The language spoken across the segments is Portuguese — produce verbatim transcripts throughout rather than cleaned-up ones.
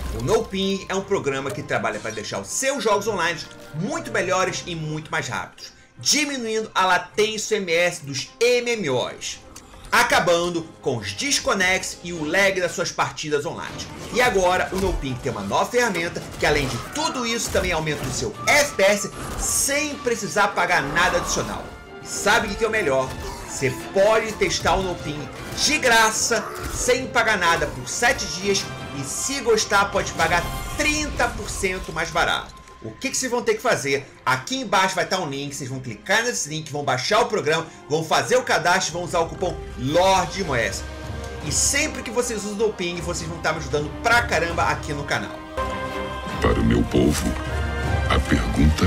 O NoPing é um programa que trabalha para deixar os seus jogos online muito melhores e muito mais rápidos, diminuindo a latência M S dos M M Os, acabando com os desconects e o lag das suas partidas online. E agora o NoPing tem uma nova ferramenta que, além de tudo isso, também aumenta o seu F P S sem precisar pagar nada adicional. Sabe o que é o melhor? Você pode testar o NoPing de graça, sem pagar nada, por sete dias, e se gostar pode pagar trinta por cento mais barato. O que, que vocês vão ter que fazer? Aqui embaixo vai estar um link, vocês vão clicar nesse link, vão baixar o programa, vão fazer o cadastro, vão usar o cupom LORDMOES. E sempre que vocês usam o NoPing, vocês vão estar me ajudando pra caramba aqui no canal. Para o meu povo, a pergunta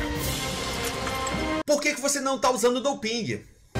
é: por que, que você não está usando o NoPing?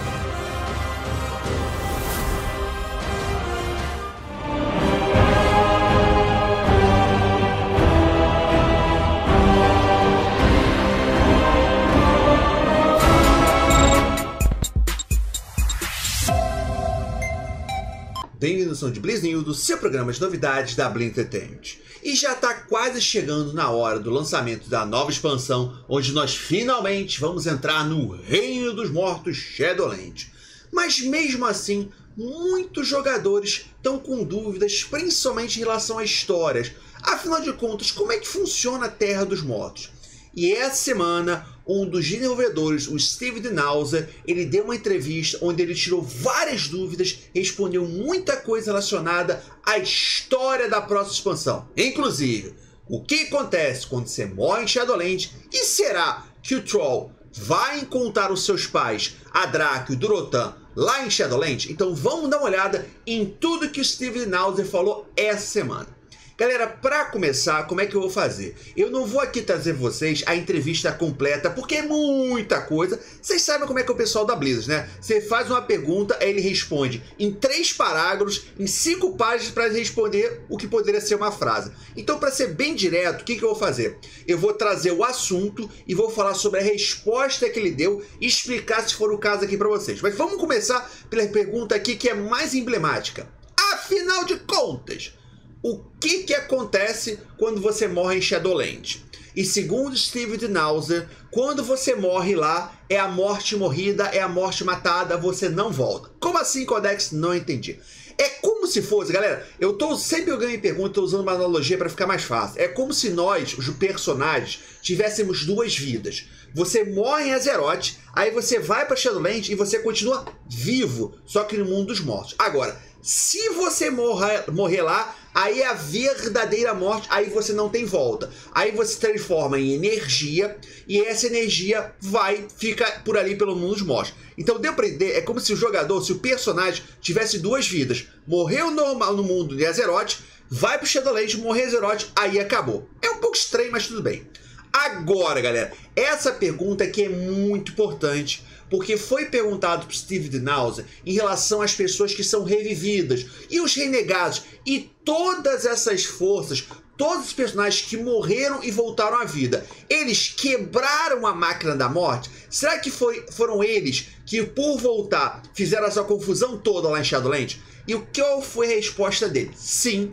Bem-vindos ao de Blizz News, do seu programa de novidades da Blizz Entertainment. E já está quase chegando na hora do lançamento da nova expansão, onde nós finalmente vamos entrar no Reino dos Mortos Shadowlands. Mas mesmo assim, muitos jogadores estão com dúvidas, principalmente em relação às histórias. Afinal de contas, como é que funciona a Terra dos Mortos? E essa semana, um dos desenvolvedores, o Steve Dinauser, ele deu uma entrevista onde ele tirou várias dúvidas, respondeu muita coisa relacionada à história da próxima expansão. Inclusive, o que acontece quando você morre em Shadowlands, e será que o Troll vai encontrar os seus pais, a Draco e o Durotan, lá em Shadowlands? Então vamos dar uma olhada em tudo que o Steve Dinauser falou essa semana. Galera, para começar, como é que eu vou fazer? Eu não vou aqui trazer vocês a entrevista completa, porque é muita coisa. Vocês sabem como é que é o pessoal da Blizzard, né? Você faz uma pergunta, aí ele responde em três parágrafos, em cinco páginas para responder o que poderia ser uma frase. Então, para ser bem direto, o que, que eu vou fazer? Eu vou trazer o assunto e vou falar sobre a resposta que ele deu e explicar, se for o caso, aqui para vocês. Mas vamos começar pela pergunta aqui que é mais emblemática. Afinal de contas, o que, que acontece quando você morre em Shadowlands? E segundo Steve Dinauser, quando você morre lá, é a morte morrida, é a morte matada, você não volta. Como assim, Codex? Não entendi. É como se fosse, galera, eu tô sempre eu ganho em pergunta, tô usando uma analogia para ficar mais fácil. É como se nós, os personagens, tivéssemos duas vidas. Você morre em Azeroth, aí você vai para Shadowlands e você continua vivo, só que no mundo dos mortos. Agora, se você morrer, morrer lá, aí é a verdadeira morte, aí você não tem volta. Aí você se transforma em energia, e essa energia vai, fica por ali pelo mundo dos mortos. Então deu pra entender, é como se o jogador, se o personagem tivesse duas vidas. Morreu no, no mundo de Azeroth, vai pro Shadowlands, morreu em Azeroth, aí acabou. É um pouco estranho, mas tudo bem. Agora, galera, essa pergunta aqui é muito importante, porque foi perguntado para Steve Dinauser em relação às pessoas que são revividas e os renegados e todas essas forças, todos os personagens que morreram e voltaram à vida. Eles quebraram a máquina da morte? Será que foi, foram eles que, por voltar, fizeram essa confusão toda lá em Shadowlands? E o que foi a resposta dele? Sim,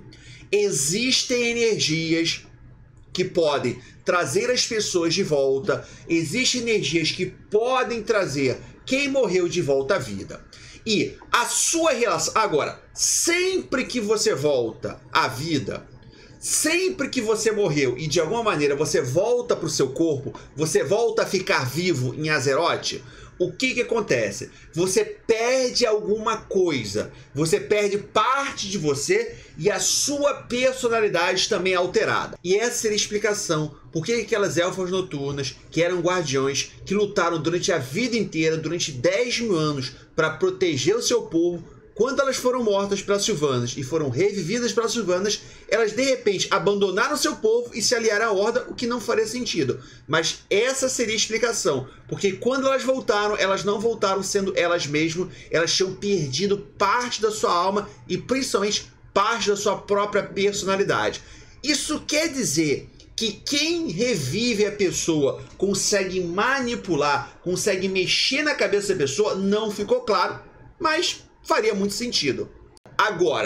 existem energias que podem trazer as pessoas de volta, existem energias que podem trazer quem morreu de volta à vida. E a sua relação... Agora, sempre que você volta à vida, sempre que você morreu e de alguma maneira você volta para o seu corpo, você volta a ficar vivo em Azeroth, o que que acontece? Você perde alguma coisa, você perde parte de você e a sua personalidade também é alterada. E essa seria a explicação por que aquelas elfas noturnas, que eram guardiões, que lutaram durante a vida inteira, durante dez mil anos, para proteger o seu povo, quando elas foram mortas pelas Sylvanas e foram revividas pelas Sylvanas, elas de repente abandonaram seu povo e se aliaram à Horda, o que não faria sentido. Mas essa seria a explicação, porque quando elas voltaram, elas não voltaram sendo elas mesmas, elas tinham perdido parte da sua alma e principalmente parte da sua própria personalidade. Isso quer dizer que quem revive a pessoa consegue manipular, consegue mexer na cabeça da pessoa, não ficou claro, mas faria muito sentido. Agora,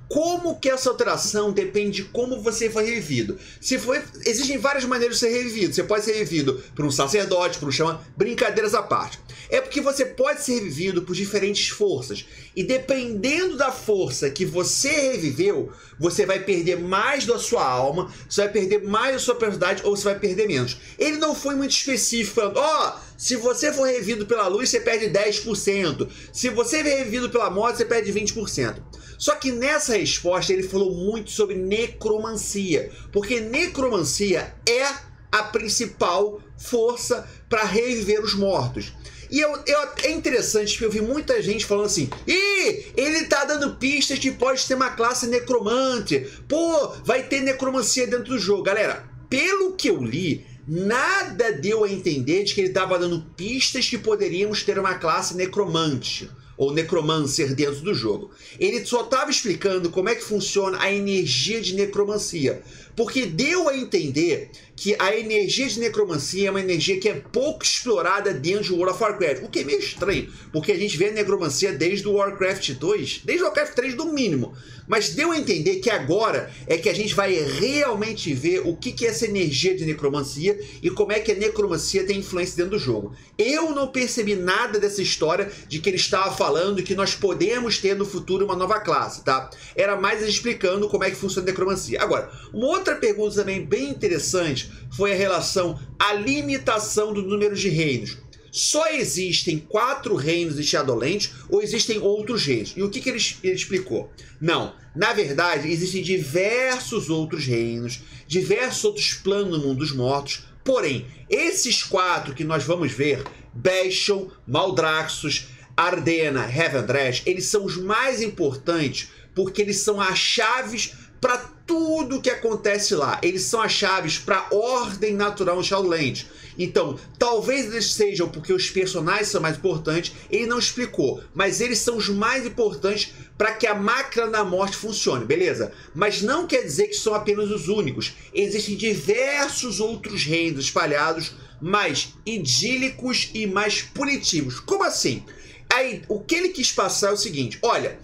Como que essa alteração depende de como você foi revivido. Se foi, existem várias maneiras de ser revivido. Você pode ser revivido por um sacerdote, por um xamã, brincadeiras à parte. É porque você pode ser revivido por diferentes forças. E dependendo da força que você reviveu, você vai perder mais da sua alma, você vai perder mais da sua personalidade ou você vai perder menos. Ele não foi muito específico, falando, ó, oh, se você for revivido pela luz, você perde dez por cento. Se você for revivido pela morte, você perde vinte por cento. Só que nessa resposta ele falou muito sobre necromancia, porque necromancia é a principal força para reviver os mortos. E eu, eu, é interessante porque eu vi muita gente falando assim, ih, ele tá dando pistas que pode ter uma classe necromante, pô, vai ter necromancia dentro do jogo. Galera, pelo que eu li, nada deu a entender de que ele estava dando pistas que poderíamos ter uma classe necromante ou necromancer dentro do jogo. Ele só estava explicando como é que funciona a energia de necromancia, porque deu a entender que a energia de necromancia é uma energia que é pouco explorada dentro de World of Warcraft, o que é meio estranho, porque a gente vê a necromancia desde o Warcraft dois, desde o Warcraft três no mínimo, mas deu a entender que agora é que a gente vai realmente ver o que é essa energia de necromancia e como é que a necromancia tem influência dentro do jogo. Eu não percebi nada dessa história de que ele estava falando que nós podemos ter no futuro uma nova classe, tá? Era mais explicando como é que funciona a necromancia. Agora, uma outra pergunta também bem interessante foi a relação à limitação do número de reinos. Só existem quatro reinos de Shadowlands ou existem outros reinos? E o que, que ele, ele explicou? Não, na verdade existem diversos outros reinos, diversos outros planos no mundo dos mortos, porém, esses quatro que nós vamos ver, Bastion, Maldraxxus, Ardena, Revendreth, eles são os mais importantes porque eles são as chaves para tudo que acontece lá. Eles são as chaves para a ordem natural no Shadowlands. Então, talvez eles sejam porque os personagens são mais importantes, ele não explicou, mas eles são os mais importantes para que a máquina da morte funcione, beleza? Mas não quer dizer que são apenas os únicos. Existem diversos outros reinos espalhados, mais idílicos e mais punitivos. Como assim? Aí, o que ele quis passar é o seguinte, olha,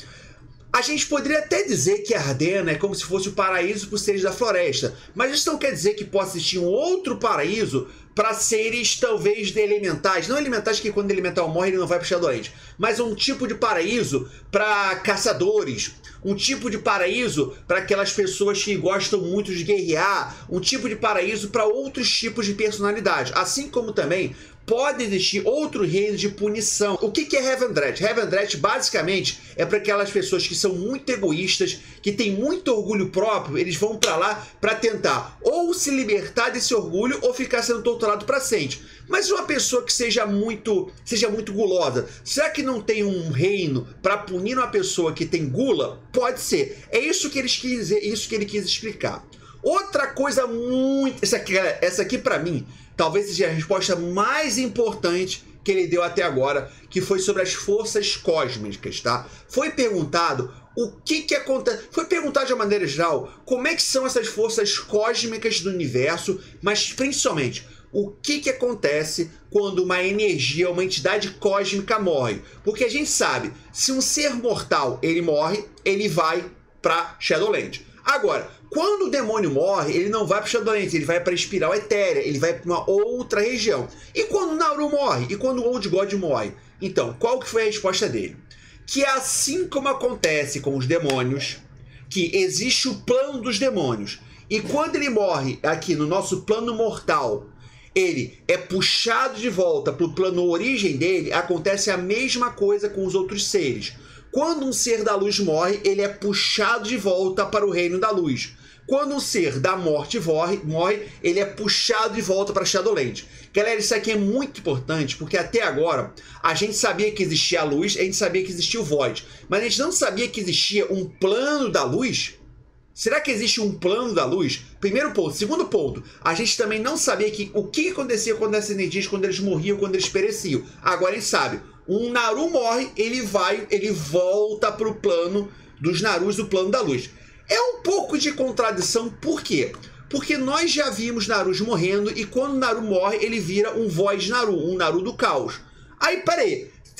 a gente poderia até dizer que Ardena é como se fosse o paraíso para os seres da floresta, mas isso não quer dizer que possa existir um outro paraíso para seres talvez de elementais, não elementais que quando o elemental morre ele não vai para o Shadowlands, mas um tipo de paraíso para caçadores, um tipo de paraíso para aquelas pessoas que gostam muito de guerrear, um tipo de paraíso para outros tipos de personalidade, assim como também pode existir outro reino de punição. O que é Revendreth? Revendreth basicamente é para aquelas pessoas que são muito egoístas, que têm muito orgulho próprio, eles vão para lá para tentar ou se libertar desse orgulho ou ficar sendo torturado para sempre. Mas uma pessoa que seja muito, seja muito gulosa, será que não tem um reino para punir uma pessoa que tem gula? Pode ser. É isso que, eles quis dizer, isso que ele quis explicar. Outra coisa muito... Essa aqui, essa aqui para mim, talvez seja a resposta mais importante que ele deu até agora, que foi sobre as forças cósmicas, tá? Foi perguntado o que que acontece... Foi perguntado de uma maneira geral como é que são essas forças cósmicas do universo, mas principalmente o que que acontece quando uma energia, uma entidade cósmica morre. Porque a gente sabe, se um ser mortal ele morre, ele vai para Shadowlands. Agora, quando o demônio morre, ele não vai para o Shadowlands, ele vai para a espiral etérea, ele vai para uma outra região. E quando o Naru morre? E quando o Old God morre? Então, qual que foi a resposta dele? Que assim como acontece com os demônios, que existe o plano dos demônios, e quando ele morre aqui no nosso plano mortal, ele é puxado de volta para o plano origem dele, acontece a mesma coisa com os outros seres. Quando um ser da luz morre, ele é puxado de volta para o reino da luz. Quando um ser da morte morre, morre ele é puxado de volta para Shadowlands. Galera, isso aqui é muito importante, porque até agora a gente sabia que existia a luz, a gente sabia que existia o Void, mas a gente não sabia que existia um plano da luz. Será que existe um plano da luz? Primeiro ponto. Segundo ponto, a gente também não sabia que, o que acontecia quando essas energias, quando eles morriam, quando eles pereciam. Agora a gente sabe. Um Naru morre, ele vai, ele volta para o plano dos Narus, do plano da luz. É um pouco de contradição, por quê? Porque nós já vimos Narus morrendo e quando o Naru morre, ele vira um Void Naru, um Naru do caos. Aí, peraí,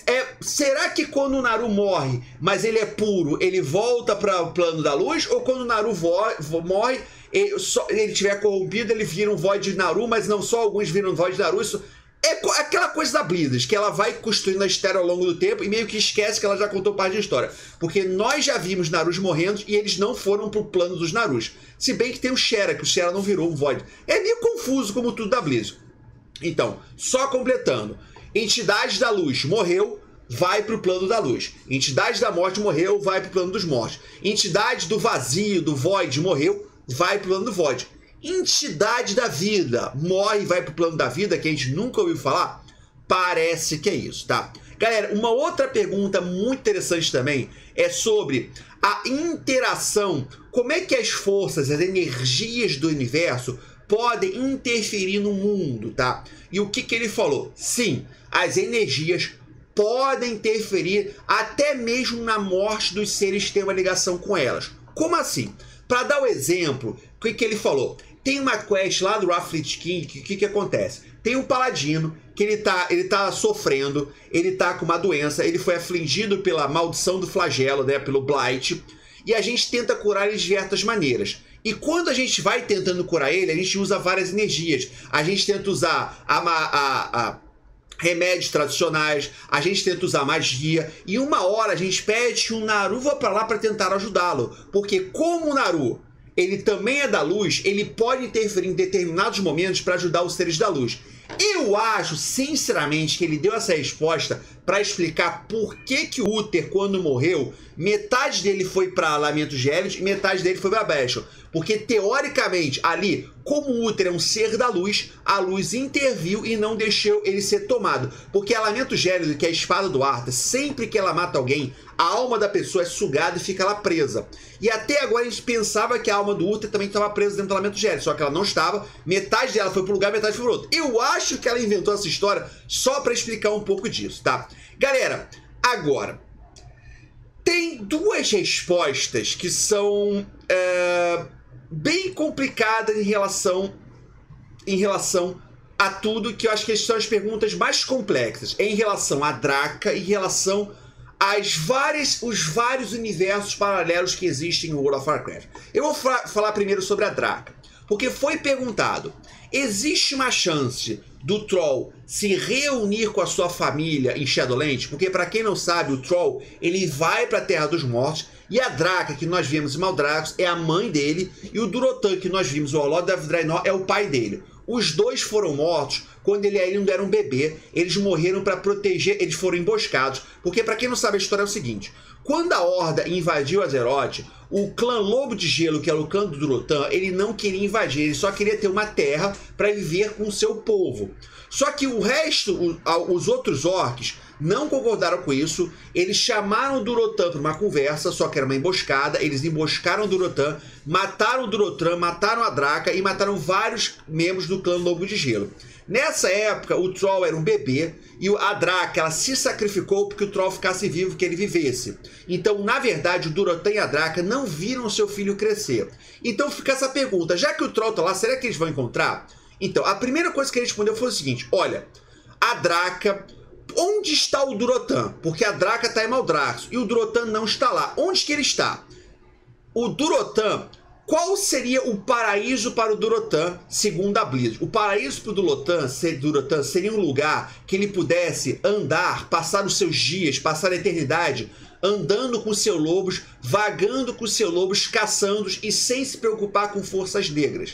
É, será que quando o Naru morre, mas ele é puro, ele volta para o plano da luz? Ou quando o Naru vo morre, ele, só, ele tiver corrompido, ele vira um Void de Naru, mas não só alguns viram um Void de Naru? Isso é aquela coisa da Blizzard, que ela vai construindo a história ao longo do tempo e meio que esquece que ela já contou parte da história. Porque nós já vimos Narus morrendo e eles não foram pro plano dos Narus. Se bem que tem o Shera, que o Shera não virou um Void. É meio confuso como tudo da Blizzard. Então, só completando. Entidade da Luz morreu, vai pro plano da Luz. Entidade da Morte morreu, vai pro plano dos mortos. Entidade do Vazio, do Void, morreu, vai pro plano do Void. Entidade da Vida morre e vai pro plano da vida, que a gente nunca ouviu falar? Parece que é isso, tá? Galera, uma outra pergunta muito interessante também é sobre a interação. Como é que as forças, as energias do universo podem interferir no mundo, tá? E o que que ele falou? Sim, as energias podem interferir até mesmo na morte dos seres que têm uma ligação com elas. Como assim? Para dar o um exemplo, o que que ele falou? Tem uma quest lá do Wrathfleet King, que o que que acontece? Tem um paladino que ele tá, ele tá sofrendo, ele tá com uma doença, ele foi afligido pela maldição do flagelo, né, pelo Blight, e a gente tenta curar ele de diversas maneiras. E quando a gente vai tentando curar ele, a gente usa várias energias. A gente tenta usar a, a, a remédios tradicionais, a gente tenta usar magia, e uma hora a gente pede que o Naru vá pra lá para tentar ajudá-lo. Porque como o Naru, ele também é da luz, ele pode interferir em determinados momentos para ajudar os seres da luz. Eu acho, sinceramente, que ele deu essa resposta para explicar por que que o Uther, quando morreu, metade dele foi para Lamento Gélidos e metade dele foi para Bastion. Porque, teoricamente, ali, como o Uther é um ser da luz, a luz interviu e não deixou ele ser tomado. Porque a Lamento Gélido, que é a espada do Arthas, sempre que ela mata alguém, a alma da pessoa é sugada e fica lá presa. E até agora a gente pensava que a alma do Uther também estava presa dentro do Lamento Gélido, só que ela não estava. Metade dela foi para um lugar, metade foi para outro. Eu acho que ela inventou essa história só para explicar um pouco disso, tá? Galera, agora, tem duas respostas que são é, bem complicadas em relação, em relação a tudo, que eu acho que são as perguntas mais complexas. É em relação a Draka e em relação às várias, os vários universos paralelos que existem no World of Warcraft. Eu vou fa falar primeiro sobre a Draka, porque foi perguntado, existe uma chance do Troll se reunir com a sua família em Shadowlands? Porque, para quem não sabe, o Troll, ele vai para a Terra dos Mortos, e a Draka, que nós vimos em Maldraxxus, é a mãe dele, e o Durotan, que nós vimos, o Olod of Draenor, é o pai dele. Os dois foram mortos quando ele ainda era um bebê. Eles morreram para proteger, eles foram emboscados. Porque, para quem não sabe, a história é o seguinte: quando a Horda invadiu Azeroth, o clã Lobo de Gelo, que era o clã do Durotan, ele não queria invadir, ele só queria ter uma terra para viver com o seu povo. Só que o resto, os outros orcs, não concordaram com isso. Eles chamaram o Durotan para uma conversa, só que era uma emboscada. Eles emboscaram o Durotan, mataram o Durotan, mataram a Draka e mataram vários membros do clã Lobo de Gelo. Nessa época, o Troll era um bebê e a Draka, ela se sacrificou porque o Troll ficasse vivo, que ele vivesse. Então, na verdade, o Durotan e a Draka não viram seu filho crescer. Então fica essa pergunta: já que o Troll tá lá, será que eles vão encontrar? Então, a primeira coisa que ele respondeu foi o seguinte: olha, a Draka, onde está o Durotan? Porque a Draka está em Maldraxxus e o Durotan não está lá. Onde que ele está? O Durotan, qual seria o paraíso para o Durotan, segundo a Blizzard? O paraíso para o Durotan, Durotan seria um lugar que ele pudesse andar, passar os seus dias, passar a eternidade, andando com seus lobos, vagando com seus lobos, caçando-os e sem se preocupar com forças negras.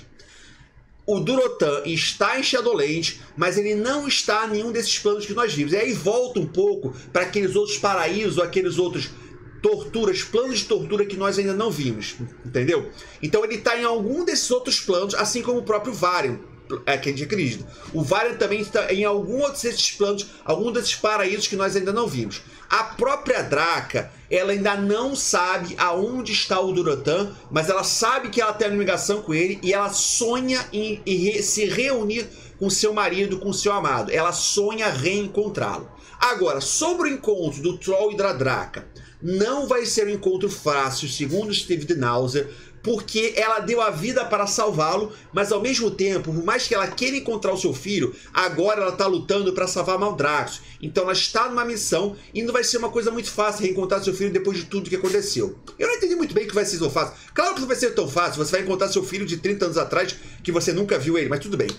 O Durotan está em Shadowlands, mas ele não está em nenhum desses planos que nós vimos. E aí volta um pouco para aqueles outros paraísos, aqueles outros torturas, planos de tortura que nós ainda não vimos, entendeu? Então ele está em algum desses outros planos, assim como o próprio Varian, é, que a gente acredita. O Varian também está em algum outro desses planos, algum desses paraísos que nós ainda não vimos. A própria Draka, ela ainda não sabe aonde está o Durotan, mas ela sabe que ela tem uma ligação com ele e ela sonha em, em re, se reunir com seu marido, com seu amado. Ela sonha reencontrá-lo. Agora, sobre o encontro do Troll e da Draka, não vai ser um encontro fácil, segundo Steve Denhauser, porque ela deu a vida para salvá-lo, mas ao mesmo tempo, por mais que ela queira encontrar o seu filho, agora ela está lutando para salvar Maldraxxus. Então ela está numa missão e não vai ser uma coisa muito fácil reencontrar seu filho depois de tudo que aconteceu. Eu não entendi muito bem que vai ser tão fácil. Claro que não vai ser tão fácil, você vai encontrar seu filho de trinta anos atrás que você nunca viu ele, mas tudo bem.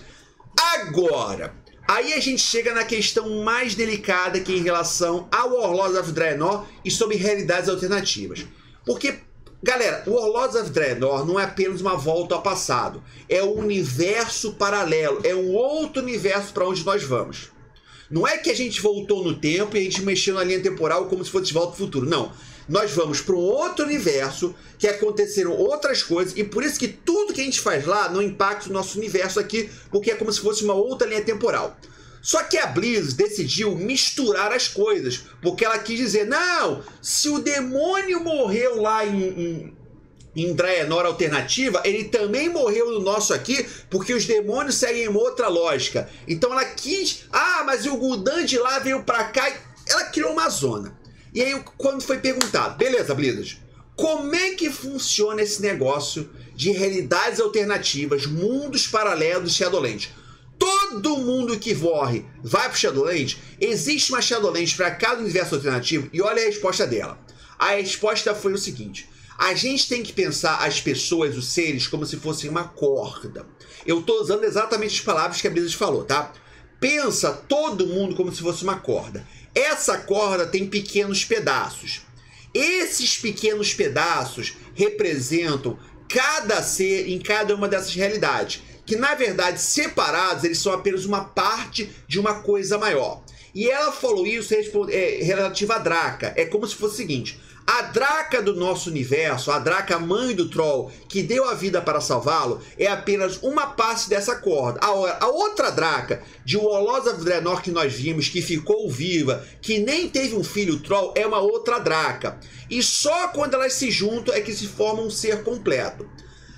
Agora, aí a gente chega na questão mais delicada que é em relação ao Warlords of Draenor e sobre realidades alternativas. Porque, galera, o Warlords of Draenor não é apenas uma volta ao passado. É um universo paralelo, é um outro universo para onde nós vamos. Não é que a gente voltou no tempo e a gente mexeu na linha temporal como se fosse de volta ao futuro, não. Nós vamos para um outro universo que aconteceram outras coisas e por isso que tudo que a gente faz lá não impacta o nosso universo aqui, porque é como se fosse uma outra linha temporal. Só que a Blizzard decidiu misturar as coisas, porque ela quis dizer, não, se o demônio morreu lá em, em, em Draenor Alternativa, ele também morreu no nosso aqui, porque os demônios seguem uma outra lógica. Então ela quis, ah, mas o Gul'dan de lá veio pra cá, ela criou uma zona. E aí, quando foi perguntado, beleza, Blizzard, como é que funciona esse negócio de realidades alternativas, mundos paralelos de Shadowlands? Todo mundo que morre vai pro Shadowlands? Existe uma Shadowlands para cada universo alternativo? E olha a resposta dela. A resposta foi o seguinte: a gente tem que pensar as pessoas, os seres, como se fossem uma corda. Eu tô usando exatamente as palavras que a Blizzard falou, tá? Pensa todo mundo como se fosse uma corda. Essa corda tem pequenos pedaços. Esses pequenos pedaços representam cada ser em cada uma dessas realidades, que na verdade separados eles são apenas uma parte de uma coisa maior. E ela falou isso é, relativo à Draka. É como se fosse o seguinte: a Draka do nosso universo, a Draka mãe do Troll, que deu a vida para salvá-lo, é apenas uma parte dessa corda. A, a outra Draka, de Warlords of Draenor que nós vimos, que ficou viva, que nem teve um filho Troll, é uma outra Draka. E só quando elas se juntam é que se forma um ser completo.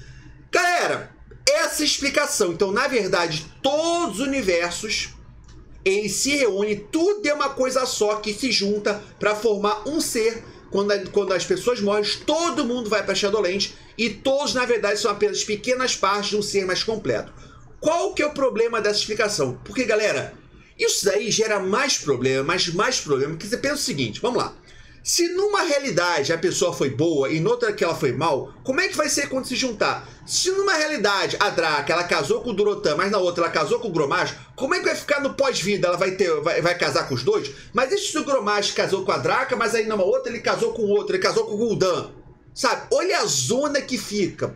Galera, essa explicação. Então, na verdade, todos os universos, eles se reúnem, tudo é uma coisa só que se junta para formar um ser. Quando, quando as pessoas morrem, todo mundo vai para Shadowlands e todos, na verdade, são apenas pequenas partes de um ser mais completo. Qual que é o problema dessa explicação? Porque, galera, isso daí gera mais problema, mas mais problema, porque você pensa o seguinte, vamos lá. Se numa realidade a pessoa foi boa e noutra que ela foi mal, como é que vai ser quando se juntar? Se numa realidade a Draka, ela casou com o Durotan, mas na outra ela casou com o Grommash, como é que vai ficar no pós-vida? Ela vai, ter, vai, vai casar com os dois? Mas e se o Grommash casou com a Draka, mas aí numa outra ele casou com o outro, ele casou com o Gul'dan? Sabe? Olha a zona que fica.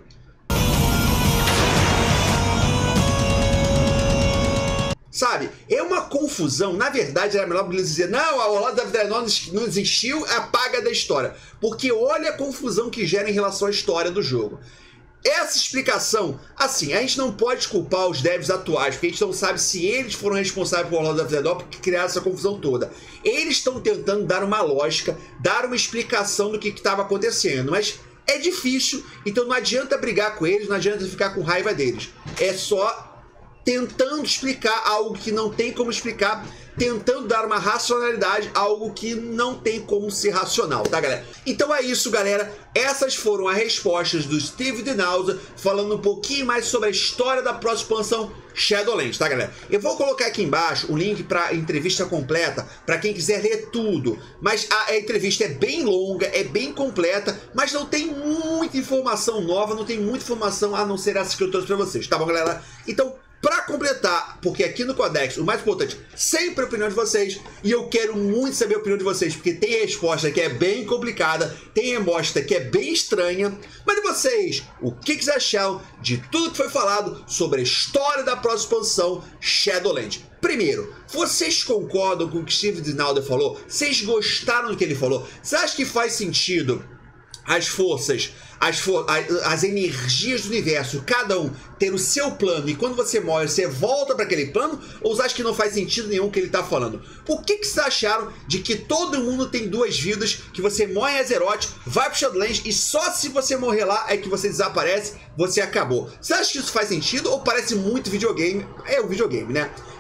Sabe? É uma confusão. Na verdade, era melhor dizer, não, a Warlords of Draenor não existiu, apaga da história. Porque olha a confusão que gera em relação à história do jogo. Essa explicação, assim, a gente não pode culpar os devs atuais, porque a gente não sabe se eles foram responsáveis por Warlords of Draenor porque criaram essa confusão toda. Eles estão tentando dar uma lógica, dar uma explicação do que estava acontecendo, mas é difícil, então não adianta brigar com eles, não adianta ficar com raiva deles. É só tentando explicar algo que não tem como explicar, tentando dar uma racionalidade a algo que não tem como ser racional, tá, galera? Então é isso, galera. Essas foram as respostas do Steve Dinauza, falando um pouquinho mais sobre a história da próxima expansão Shadowlands, tá, galera? Eu vou colocar aqui embaixo o link para a entrevista completa, para quem quiser ler tudo. Mas a, a entrevista é bem longa, é bem completa, mas não tem muita informação nova, não tem muita informação a não ser essa que eu trouxe para vocês, tá bom, galera? Então, para completar, porque aqui no Codex, o mais importante, sempre a opinião de vocês, e eu quero muito saber a opinião de vocês, porque tem resposta que é bem complicada, tem resposta que é bem estranha, mas e vocês, o que, que vocês acharam de tudo que foi falado sobre a história da próxima expansão Shadowlands? Primeiro, vocês concordam com o que Steve Dinauza falou? Vocês gostaram do que ele falou? Você acha que faz sentido as forças, as, for as energias do universo, cada um ter o seu plano, e quando você morre, você volta para aquele plano? Ou você acha que não faz sentido nenhum o que ele está falando? O que, que vocês acharam de que todo mundo tem duas vidas, que você morre em Azeroth, vai pro Shadowlands, e só se você morrer lá é que você desaparece, você acabou? Você acha que isso faz sentido ou parece muito videogame? É o videogame, né?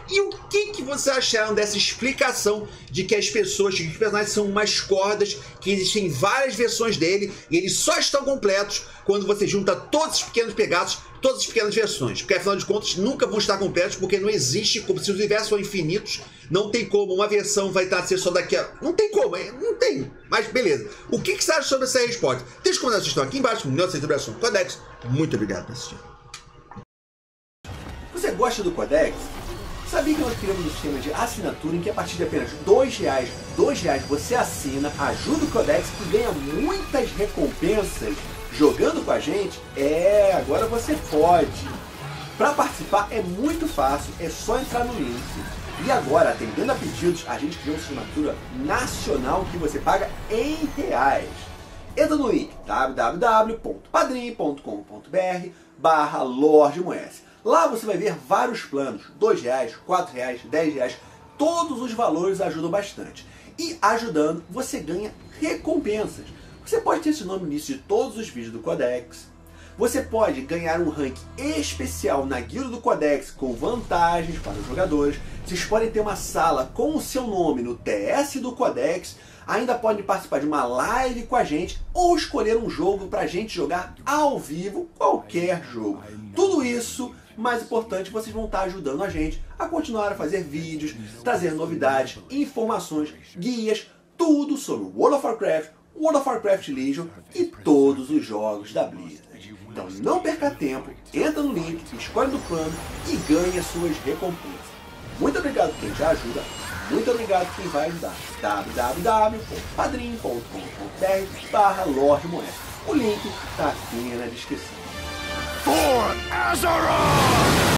E o que, que vocês acharam dessa explicação de que as pessoas, que os personagens são umas cordas, que existem várias versões dele e eles só estão completos quando você junta todos os pequenos pedaços, todas as pequenas versões, porque afinal de contas nunca vão estar completos, porque não existe, como se os universos são infinitos, não tem como uma versão vai estar a ser só daqui a... Não tem como, não tem, mas beleza. O que, que você acha sobre essa resposta? Deixa os comentários estão aqui embaixo, no meu celebração Codex. Muito obrigado por assistir. Você gosta do Codex? Sabia que nós criamos um sistema de assinatura em que a partir de apenas dois reais, dois reais você assina, ajuda o Codex e ganha muitas recompensas jogando com a gente? É, agora você pode. Para participar é muito fácil, é só entrar no link. E agora, atendendo a pedidos, a gente criou uma assinatura nacional que você paga em reais. Entra no link w w w ponto padrim ponto com ponto b r barra Lorde Moesse. Lá você vai ver vários planos, dois reais, quatro reais, dez reais, todos os valores ajudam bastante. E ajudando, você ganha recompensas. Você pode ter esse nome no início de todos os vídeos do Codex. Você pode ganhar um rank especial na guilda do Codex com vantagens para os jogadores. Vocês podem ter uma sala com o seu nome no T S do Codex. Ainda podem participar de uma live com a gente ou escolher um jogo para a gente jogar ao vivo, qualquer jogo. Tudo isso, mais importante, vocês vão estar ajudando a gente a continuar a fazer vídeos, trazer novidades, informações, guias, tudo sobre World of Warcraft, World of Warcraft Legion e todos os jogos da Blizzard. Então não perca tempo, entra no link, escolhe do plano e ganhe as suas recompensas. Muito obrigado quem já ajuda, muito obrigado quem vai ajudar. w w w ponto padrim ponto com ponto b r barra Lorde Moesse. O link está aqui na descrição. For Azeroth!